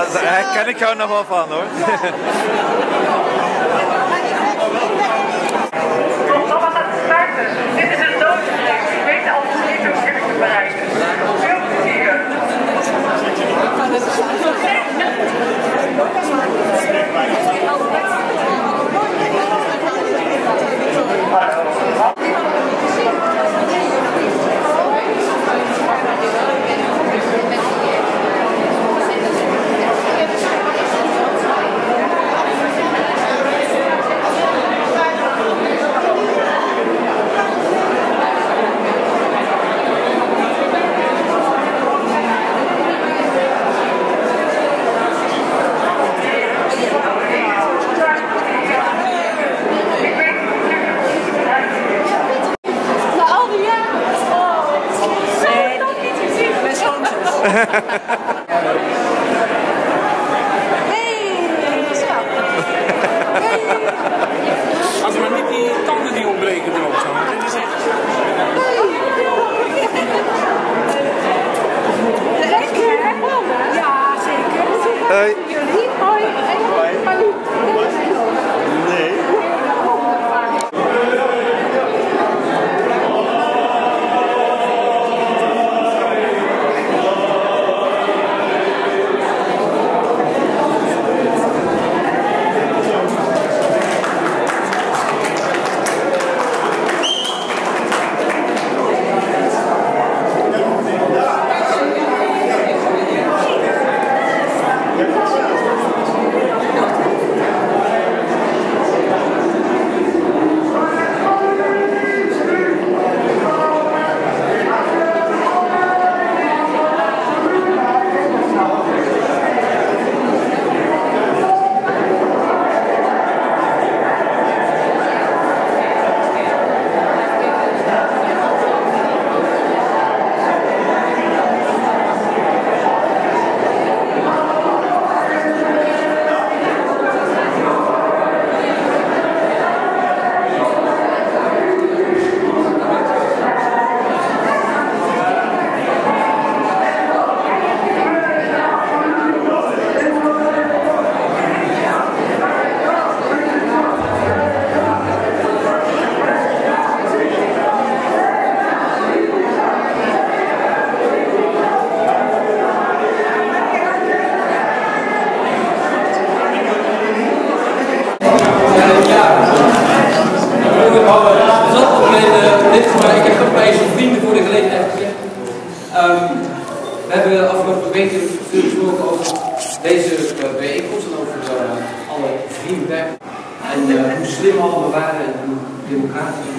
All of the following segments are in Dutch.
Daar ken ik jou nog wel van hoor. Programma gaat starten. Dit is een doodgreep. Ik weet al hoe dit ook echt te bereiken. Veel plezier. Als maar niet die tanden die ontbreken erop zo. Dit is echt... Ja, zeker. Hoi. Jullie, hoi. Nee. We hebben afgelopen week veel gesproken over deze bijeenkomst en over alle vrienden en hoe slim allemaal waren en hoe democratisch.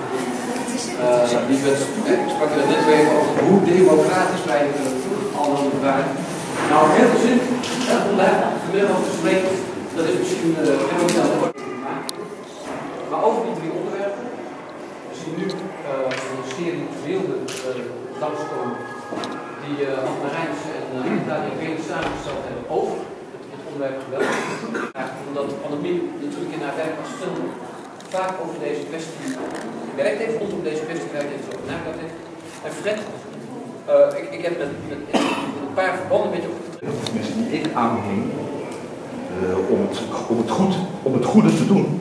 Ik sprak er net even over hoe democratisch wij allemaal waren. Nou, heel veel zin om daar vanmiddag over te spreken, dat is misschien helemaal niet aan de orde te maken. Maar over die drie onderwerpen, we zien nu een serie beelden langskomen die Anna Rijns en Daniel Been samengesteld hebben over het onderwerp geweld. Omdat Annemie natuurlijk in haar werk als film vaak over deze kwestie gewerkt heeft, rondom deze kwestie gewerkt heeft, over nagedacht heeft. En Fred, ik heb met een paar verbanden met je opgetreden. De mensen die ik aanhing, om het goede te doen,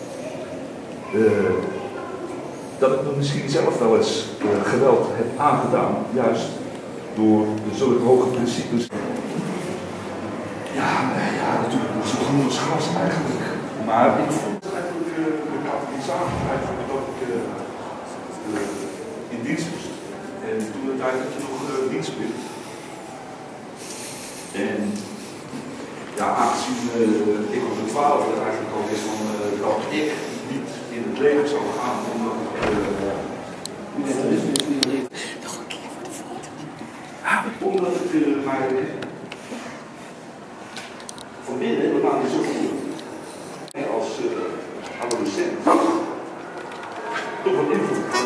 dat ik me misschien zelf wel eens geweld heb aangedaan, juist door zulke hoge principes. Ja, natuurlijk was het gewoon schaars eigenlijk. Maar ik vond eigenlijk de katalysator eigenlijk dat ik in dienst moest. En toen uiteindelijk nog dienstplicht. En ja, aangezien ik op de 12e eigenlijk al wist van dat ik niet in het leger zou gaan, omdat ik Nog een keer voor de foto. omdat ik mij van binnen helemaal niet zo voelde. Als adolescent toch een invloed had.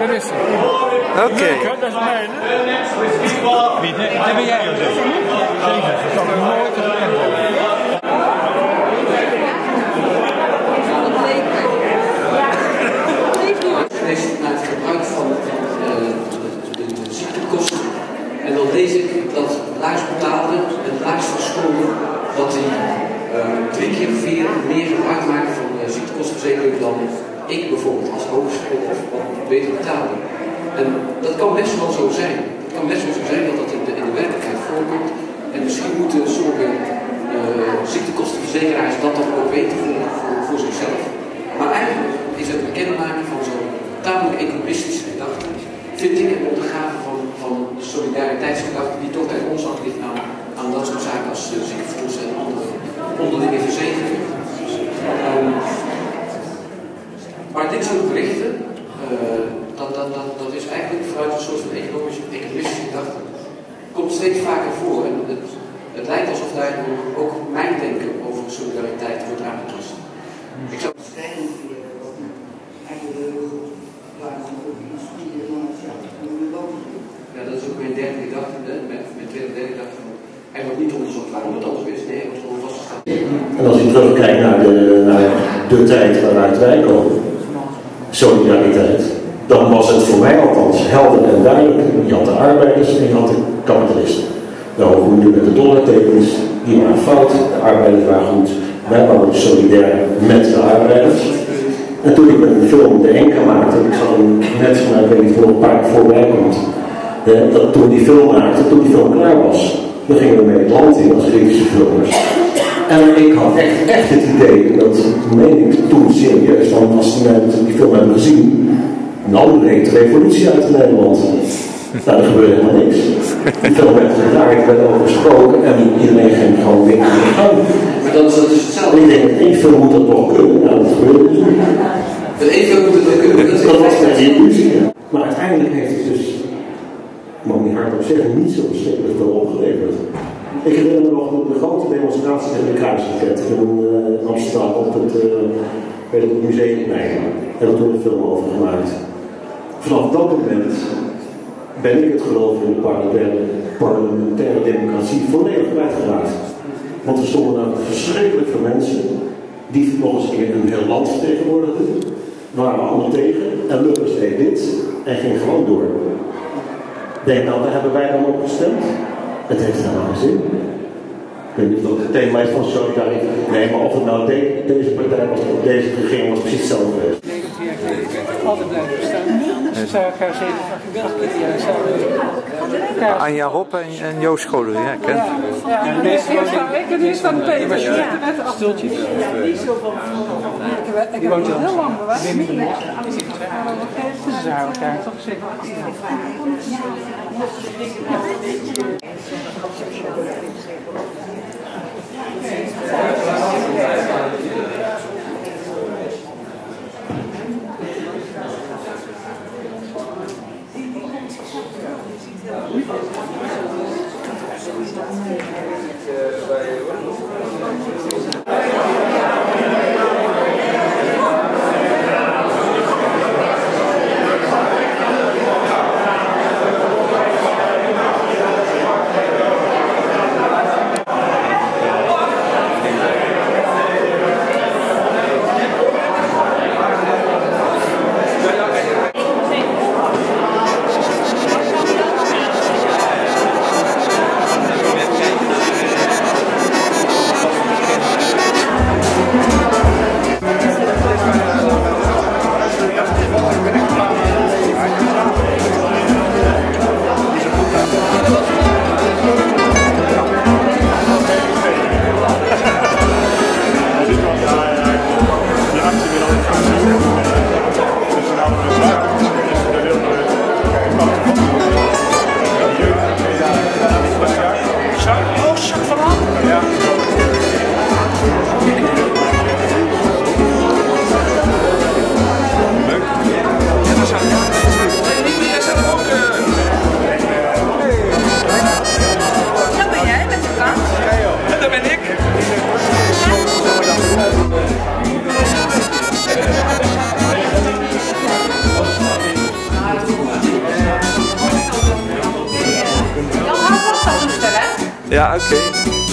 dat is het. Oké. Dat is mij. Dat ben jij ook. Zeker, dat zal ik nooit herkennen. Naar het gebruik van de ziektekosten. En dan lees ik dat laagst betaalde en laagst verscholen dat die 3 keer of 4 meer gebruik maken van de ziektekostenverzekering dan ik bijvoorbeeld als hogeschool of beter betaalde. En dat kan best wel zo zijn. Het kan best wel zo zijn dat dat in de werkelijkheid voorkomt. En misschien moeten sommige ziektekostenverzekeraars dat dan ook weten voor zichzelf. Maar eigenlijk is het bekendmaken van zo'n tamelijk egoïstische gedachte, vind ik een ondergave van solidariteitsgedachte die toch bij ons af ligt aan dat soort zaken als ziekenfonds en andere onderlinge verzekeringen. Maar dit soort berichten, dat is eigenlijk vanuit een soort van egoïstische gedachte, komt steeds vaker voor. En het lijkt alsof daar ook mijn denken over solidariteit wordt aangepast. Ik zou ja, dat is ook mijn derde gedachte, mijn tweede gedachte. Hij wordt niet onderzocht waarom het anders is. Nee, hij wordt gewoon vastgesteld. En als je terugkijkt naar de tijd waaruit wij komen, solidariteit, dan was het voor mij althans helder en duidelijk. Je had de arbeiders en je had de kapitalisten. Nou, hoe nu met de dollartekens, die waren fout, de arbeiders waren goed. Wij waren solidair met de arbeiders. En toen ik met de film De Enka maakte, ik zag hem net vanuit, ik weet niet of een paar keer voorbij komt, dat toen die film maakte, toen die film klaar was, dan gingen we mee het land in als Griekse filmers. En ik had echt het idee, dat meen ik toen serieus, want als mensen die film hebben gezien, dan breekt de revolutie uit in Nederland. Nou, er gebeurde helemaal niks. De film werd gedraaid, er werd over gesproken en iedereen ging gewoon weer aan de gang. Maar dat is dus hetzelfde. En ik denk, met één film moet dat toch kunnen. Nou, dat gebeurde dus niet. Met één film moet het wel kunnen. Dat was de illusie. Maar uiteindelijk heeft het dus, ik mag niet hardop zeggen, niet zo verschrikkelijk veel opgeleverd. Ik herinner me nog de grote demonstratie tegen de kruisraket in Amsterdam op het Museumplein. Daar hebben we toen een film over gemaakt. Vanaf dat moment ben ik het geloof in de parlementaire democratie volledig kwijtgeraakt. Want er stonden daar verschrikkelijk veel mensen die nog eens een heel land vertegenwoordigden. Waren allemaal tegen en Lubbers deed dit en ging gewoon door. Denk nou, daar hebben wij dan op gestemd. Het heeft helemaal geen zin. Ik weet niet of het thema is van solidariteit. Nee, maar of het nou deze partij was of deze regering was precies hetzelfde geweest. Altijd blijven bestaan. Ze zijn elkaar zeker van gedacht. Anja Rob en Joost Scholer, ja, kent. Ja, Ik nu van Peter. Stultje. Ik woont al heel lang bewaard. Ze zijn elkaar toch zeker. Ja, oké.